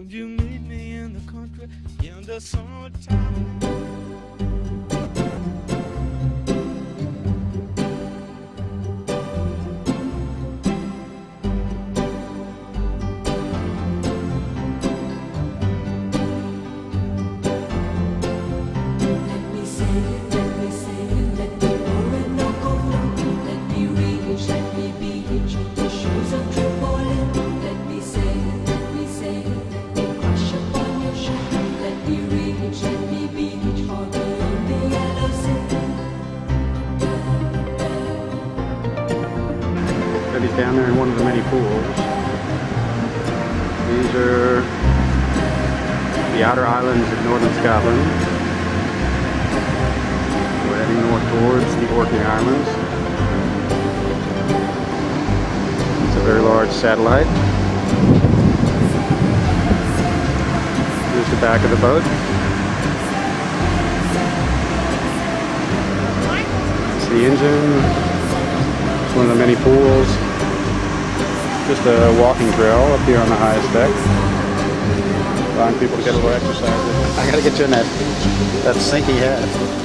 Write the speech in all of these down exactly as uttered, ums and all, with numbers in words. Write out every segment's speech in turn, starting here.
Won't you meet me in the country in the summertime? He's down there in one of the many pools. These are the outer islands of northern Scotland. We're heading north towards the Orkney Islands. It's a very large satellite. Here's the back of the boat. It's the engine. It's one of the many pools. Just a walking trail up here on the highest deck. Allowing people to get a little exercise. I gotta get you in that, that sinky hat.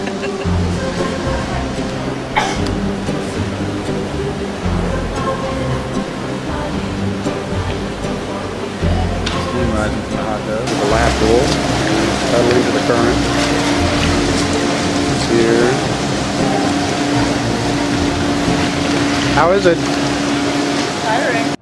Steam rising from the hot tub. There's a lap pool. Pedaling to the current. It's here. How is it? Tiring.